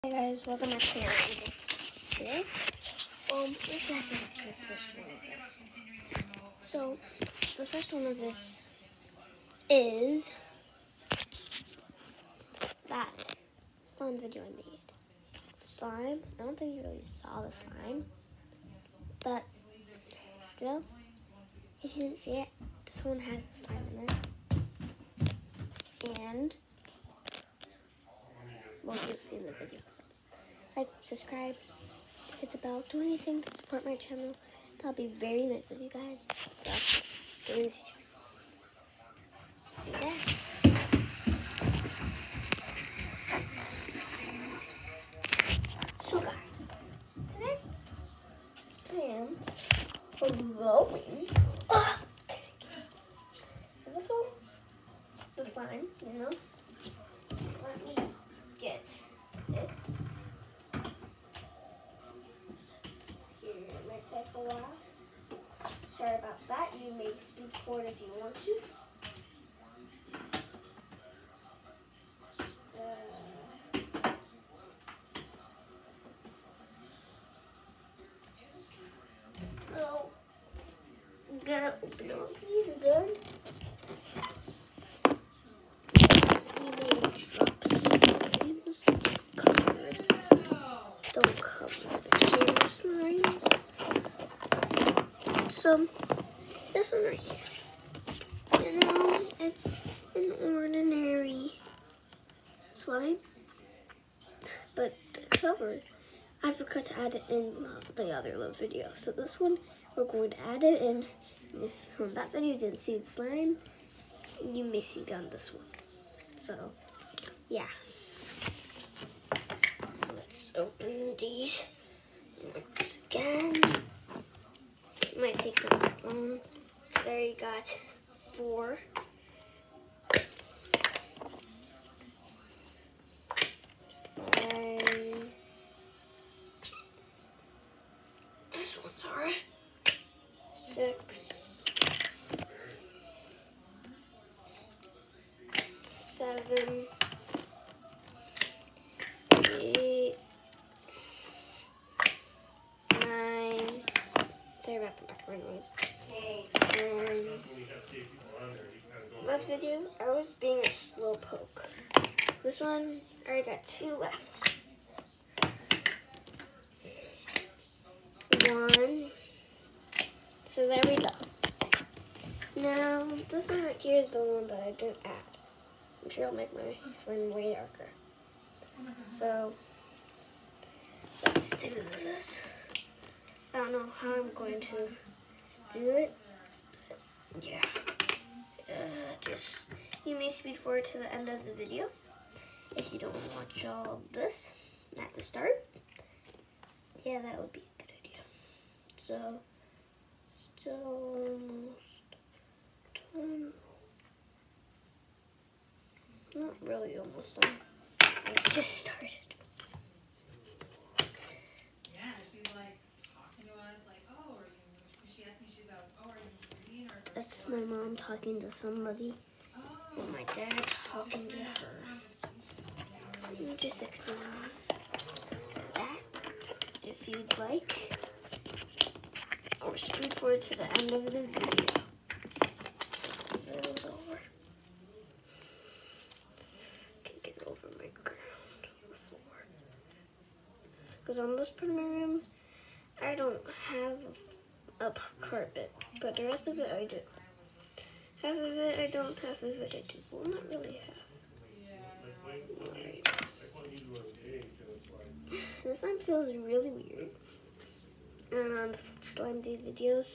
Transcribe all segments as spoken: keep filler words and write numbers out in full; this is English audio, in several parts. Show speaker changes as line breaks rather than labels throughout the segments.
Hey guys, welcome back to my video. Today, um, first I have to get to the first one of this. So, the first one of this is that slime video I made. Slime, I don't think you really saw the slime, but still, if you didn't see it, this one has the slime in it. And, well, you'll see in the video. Like, subscribe, hit the bell, do anything to support my channel. That'll be very nice of you guys. So, let's get into it. See you there. So guys, today I am blowing. Uh, so this one, the slime, you know. Let me get it. Here, it might take a while. Sorry about that. You may speak forward if you want to. So, I'm gonna open up these again. You may drop slimes. Covered. Don't cover the camera slimes. So, this one right here. You know, it's an ordinary slime, but the cover, I forgot to add it in the other little video. So this one, we're going to add it in. If on that video you didn't see the slime, you may see it on this one. So, yeah. Let's open these once again. It might take a bit long. There you got four. Five. This one's hard. Six. Seven. Eight. Nine. Sorry about the background noise. And last video, I was being a slow poke. This one, I already got two left. One. So there we go. Now, this one right here is the one that I didn't add. I'm sure it'll make my slime way darker. So, let's do this. I don't know how I'm going to do it. But yeah. Uh, just, you may speed forward to the end of the video if you don't watch all of this at the start. Yeah, that would be a good idea. So, still almost done. Not really almost done. I just started. That's my mom talking to somebody, and my dad talking to her. Just ignore that if you'd like, or speed forward to the end of the video. That was over. Can't get over my ground floor. Because on this part of my room, I don't have a carpet, but the rest of it I do. Half of it I don't, half of it I do. Well, not really half. Alright. This slime feels really weird. And on Slime Dude videos,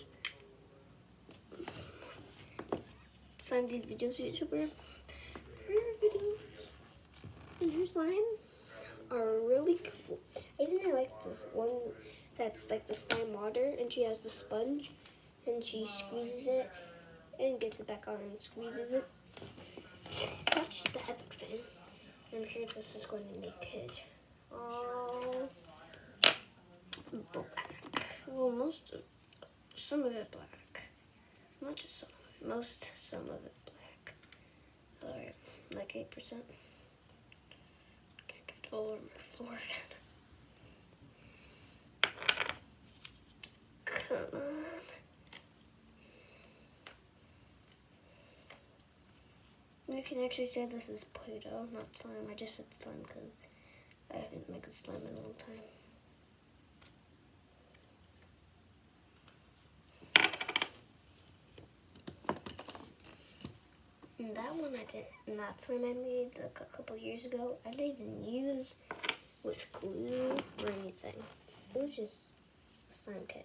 Slime Dude videos YouTuber, her videos and her slime are really cool. Even I like this one that's like the slime water, and she has the sponge, and she squeezes it and gets it back on and squeezes it. That's just the epic thing. I'm sure this is going to make it all black. Well, most of, some of it black. Not just some of it, most, some of it black. Alright, like eight percent. Can't get all over my floor again. Come on. You can actually say this is Play-Doh, not slime. I just said slime because I haven't made a slime in a long time. And that one I did, and that slime I made like a couple years ago, I didn't even use with glue or anything. It was just a slime kit.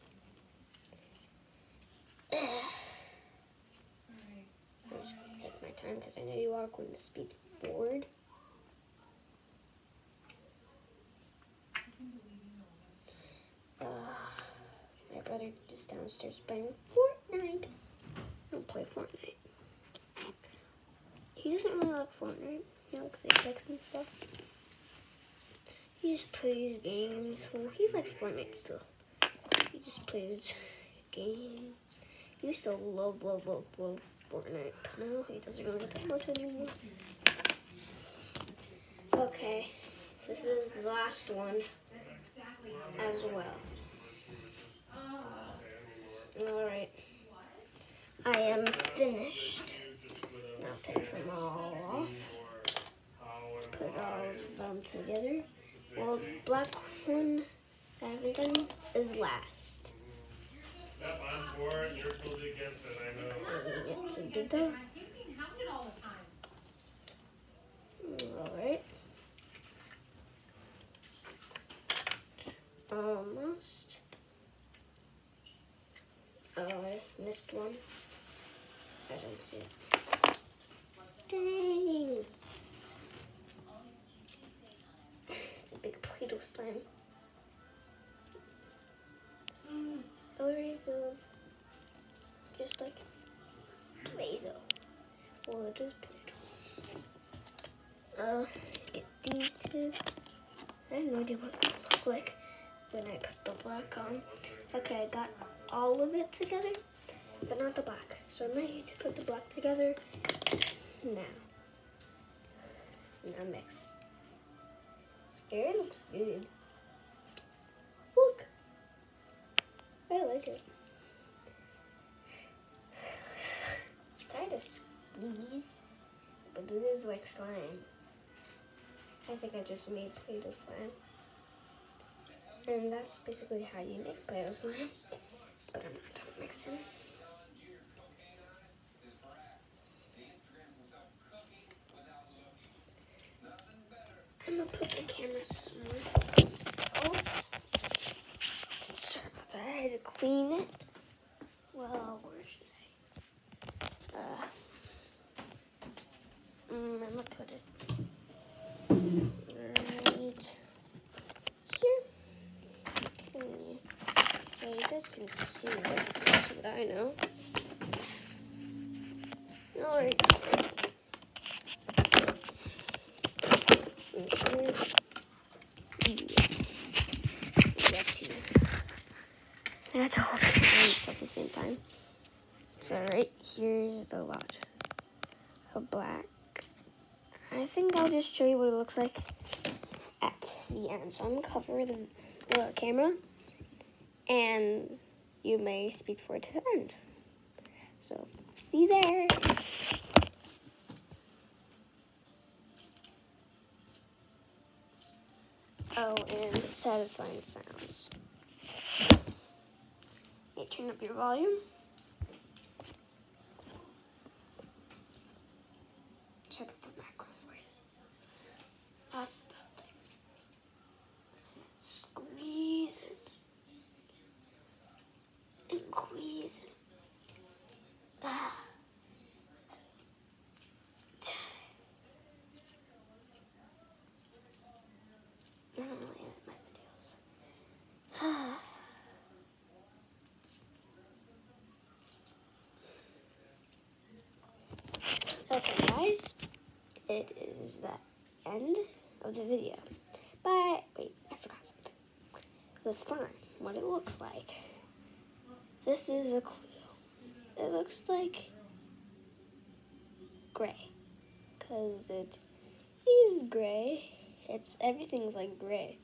I'm just going to take my time because I know you are going to speed forward. Uh, my brother is downstairs playing Fortnite. I don't play Fortnite. He doesn't really like Fortnite. He likes Apex and stuff. He just plays games. Well, he likes Fortnite still. He just plays games. He used to love, love, love, love Fortnite. But now he doesn't really get that much anymore. Okay, this is the last one as well. Alright. I am finished. Now take them all off. Put all of them together. Well, black one I haven't done is last.
Yep, I'm for it. You're totally against it, I know.
I get to do that. Alright. Almost. Oh, I missed one. I didn't see it. Dang! It's a big Play-Doh slime. Mm, it already feels just like Play-Doh. Well, it is Play-Doh. Uh, get these two. I have no idea what it will look like when I put the black on. Okay, I got all of it together, but not the black. So I'm ready to put the black together now. Now mix. It looks good. Look. I like it. Try to squeeze, but it is like slime. I think I just made Play-Doh slime. And that's basically how you make Play-Doh slime. But I'm not done mixing. I'm gonna put the camera somewhere else. Sorry about that. I had to clean it. Well, where should I? Uh, mm, I'm gonna put it right here. Can you, well, you guys can see it. That's what I know. All right. I have to hold cameras at the same time. So right here's the lot of black. I think I'll just show you what it looks like at the end. So I'm gonna cover the, the camera, and you may speed forward to the end. So see you there. Oh, and satisfying sounds. You turn up your volume. Check out the background for you. That's about there. Squeeze it. And squeeze it. Ah. I don't really edit my videos. Ah. Okay, guys, it is the end of the video. But, wait, I forgot something. The slime, what it looks like. This is a clue. It looks like gray, because it is gray, It's everything's like gray.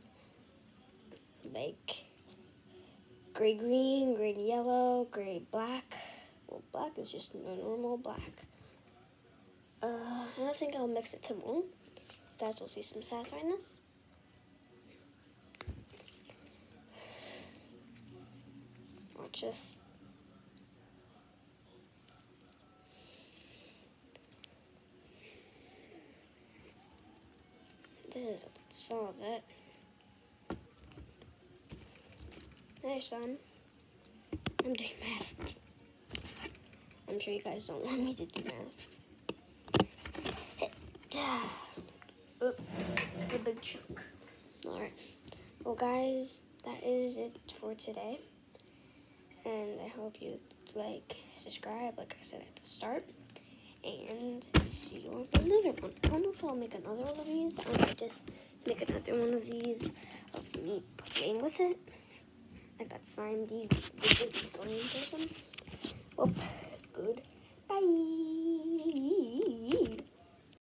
Like gray green, gray yellow, gray black. Well, black is just a normal black. Uh, I think I'll mix it tomorrow. You guys will see some satisfyingness. Watch this. This is some of it. Hey, son. I'm doing math. I'm sure you guys don't want me to do math. Oh, the big chunk. Alright. Well, guys, that is it for today. And I hope you like, subscribe, like I said at the start. And see you on another one. I don't know if I'll make another one of these. I might just make another one of these of me playing with it. Like that slime, the busy slime person. Well, good. Bye.